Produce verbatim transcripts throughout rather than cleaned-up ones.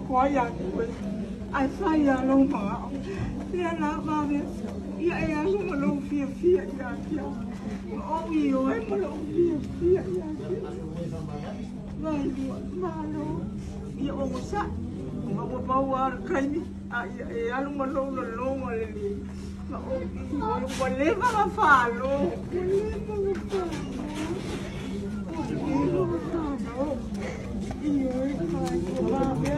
quá ya ai sai ya lo mà dia nak mami ya ya semua lo fia fia ya ya oh iyo ai mà lo fia fia ya vai malo ya o sa ma wa bawa kai ni ya ya lo ma lo lo lo ma le ni ma o iyo wa le ma fa lo le ma fa iyo fa lo iyo ai ma ya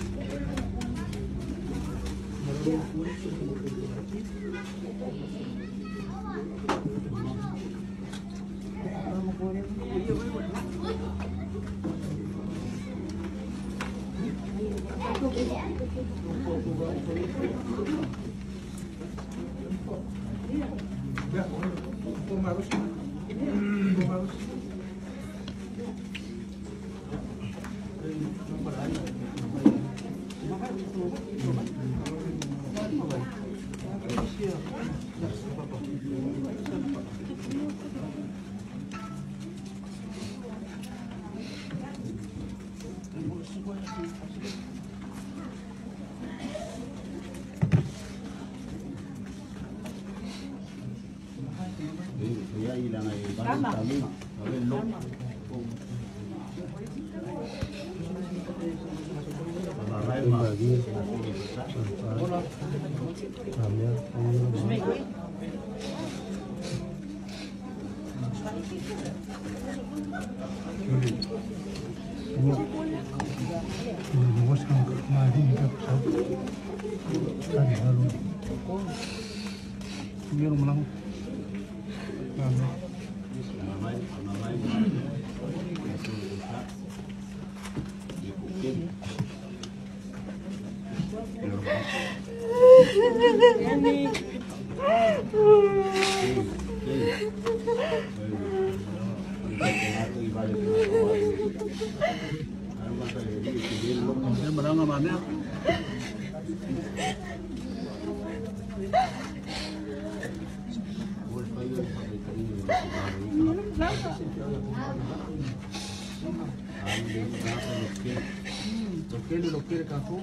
Lo quiere cajón.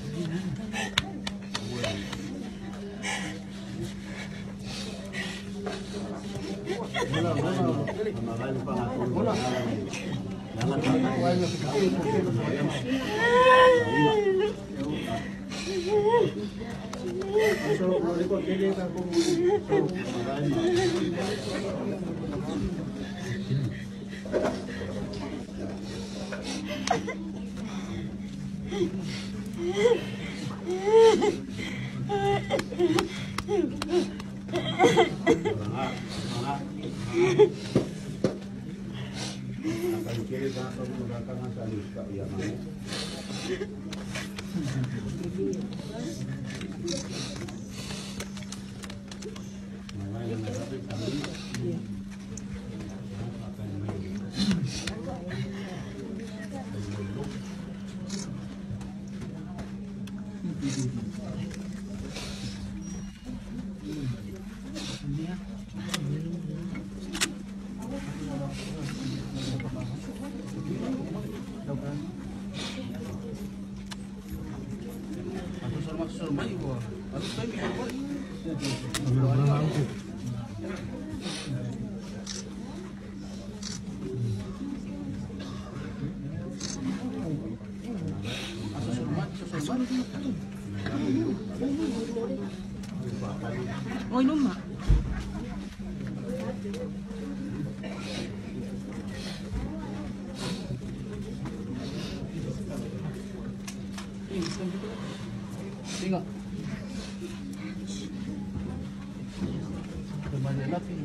Ôi đúng mà. Tengok. Kembali lagi.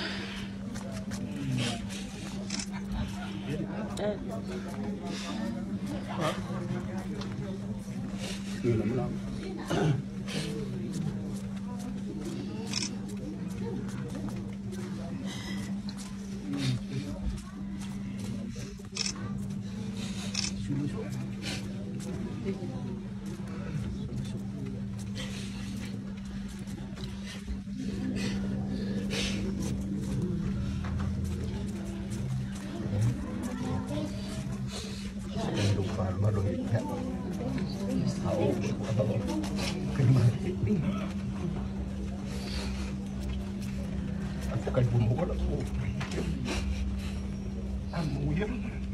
Eh. hả? Người lắm lắm. Lupa baru ya. Tahu. Kenapa? Aku kan bumbu kan aku. Amu ya.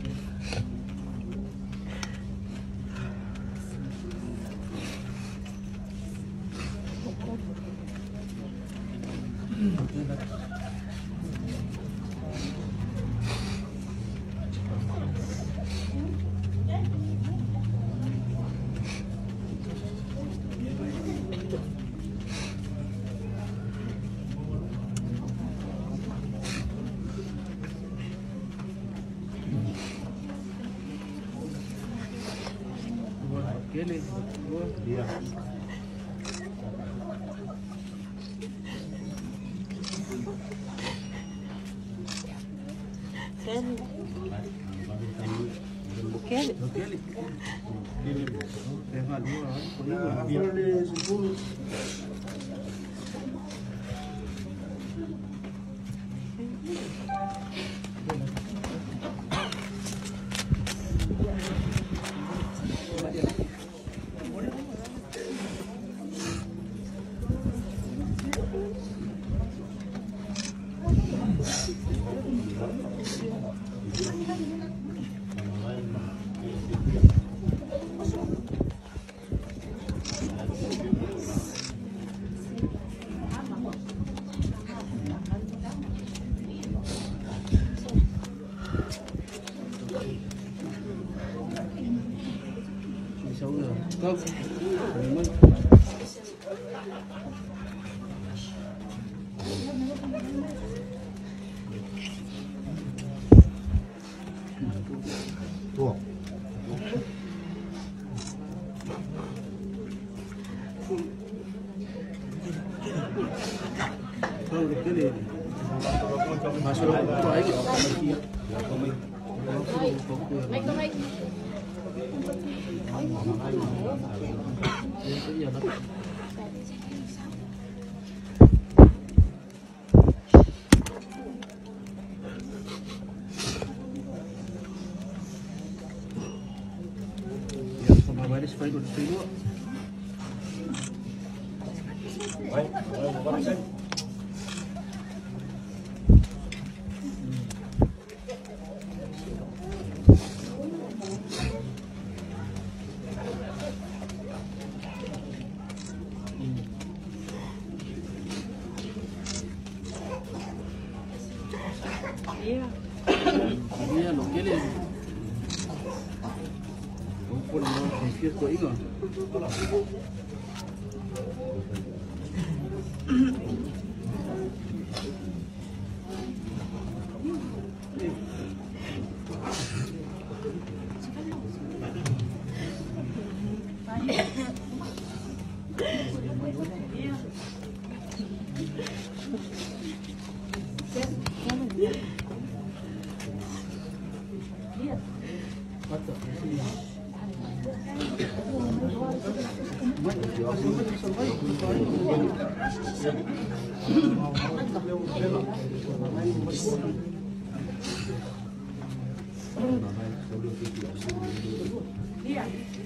Kele, Dia. Kele. Kele. kele. Leva dua, Nah, dia. dia sepuluh. Sáu giờ. Không. Mình Tuh. Không được cái này. Mà sao không có ấy kìa. Mấy có mấy Bây giờ nó Pembayaran supaya gue dulu. Baik, baik, baik. Iya. Iya, lo quiere. Pun mau pikir kau ingat. Iya.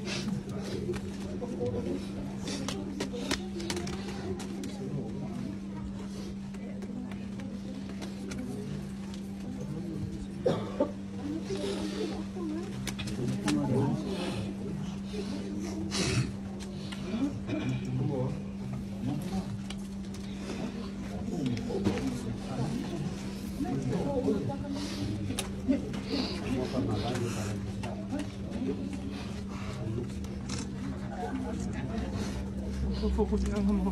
Fokus lang mo.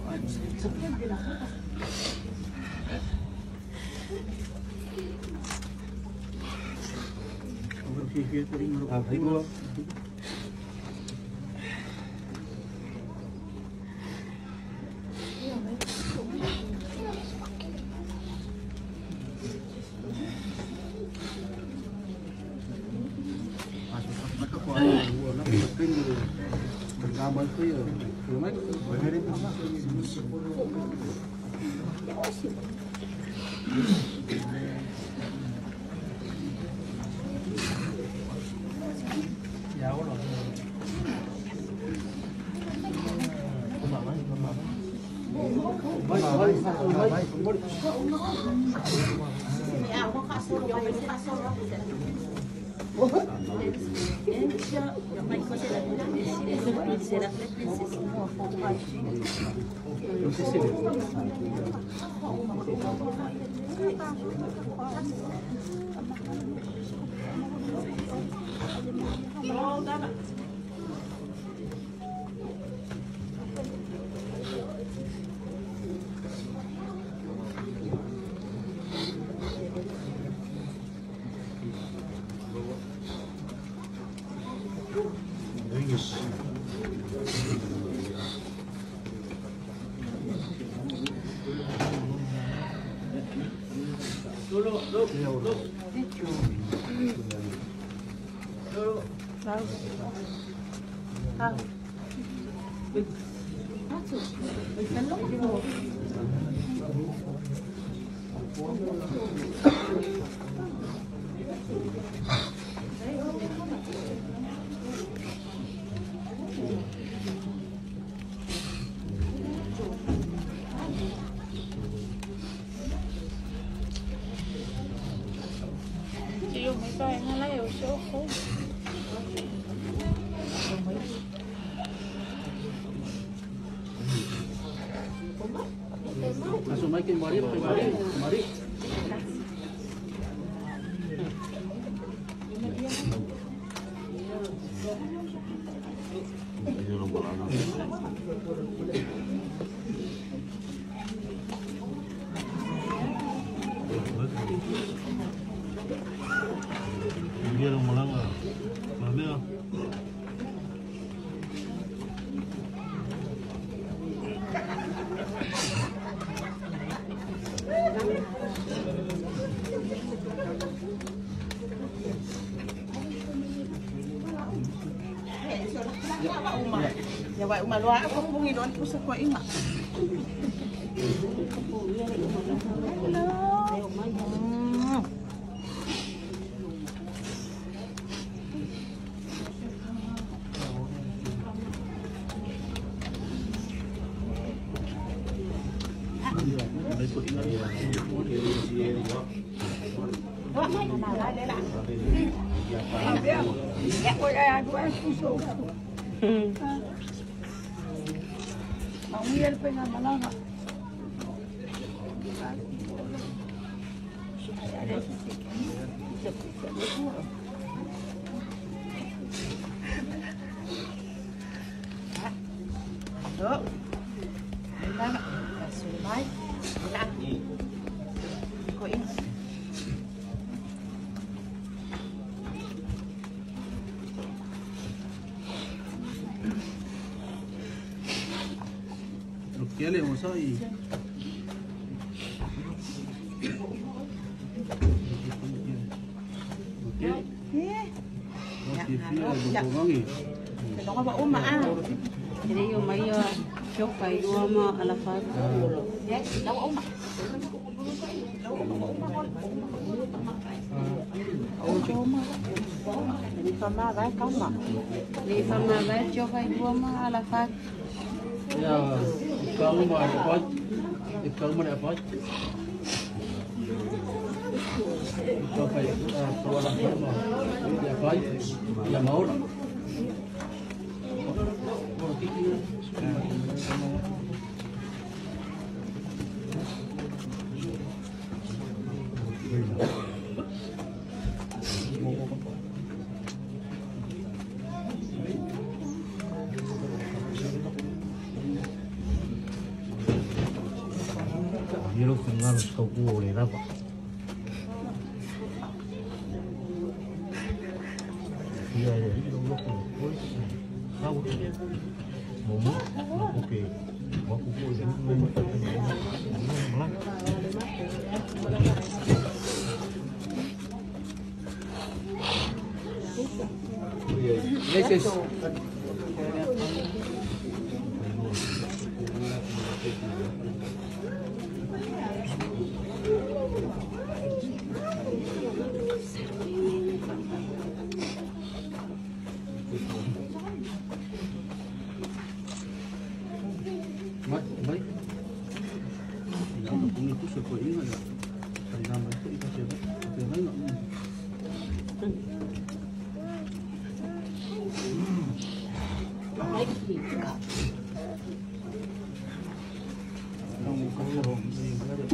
Pikir kau ingat. qua nó bị kinh rồi ra mấy cái rồi rồi mấy cái đến đó giáo rồi langsung naikin mari mari mari dia orang Melanga. Mana? Ya vậy mà loa không có gì đó cũng sẽ quậy mà. Mau lihat pengen malah nggak? Được. Đó, là sườn máy, ăn. Có in. ¿Qué le vamos a ir? Jadi yung may chok kay Roma alafat. Đi con ma vái con mà. Di pamabay chok kay Roma alafat. Ya, kalau mau dapat, kalau mau dapat, kalau kayak kalau orang mau dapat, ya mau lah. Quiero filmar los cálculos de la y ahí lo loco después hago momo porque mau kuku dan momo melak Next. Mat, baik. Kalau punya tu siapa ingat tak? Hari nama tu ikat siapa? Siapa baik tak? Kamu kau ni berada.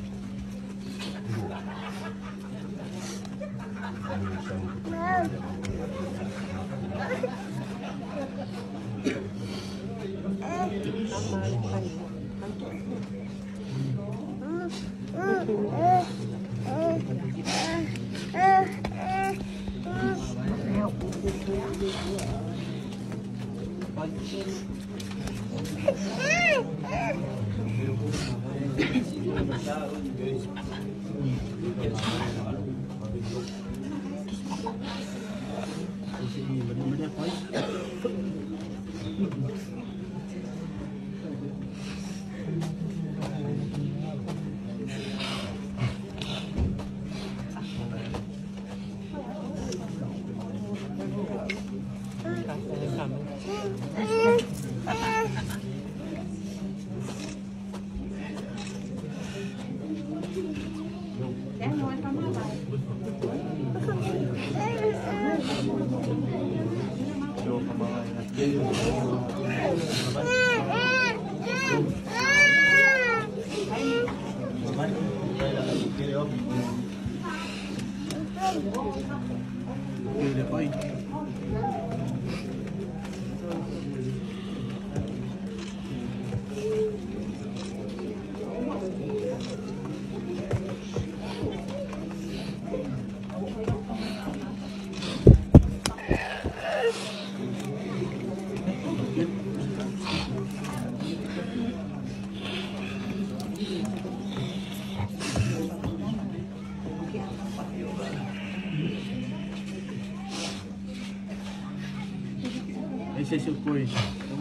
Esse é seu coisa.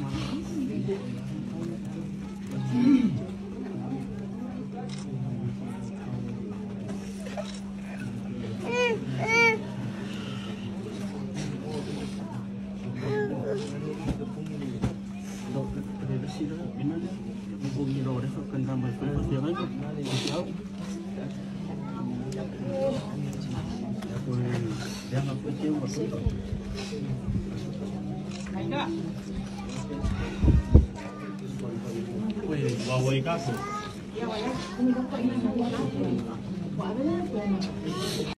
Wawai kaso.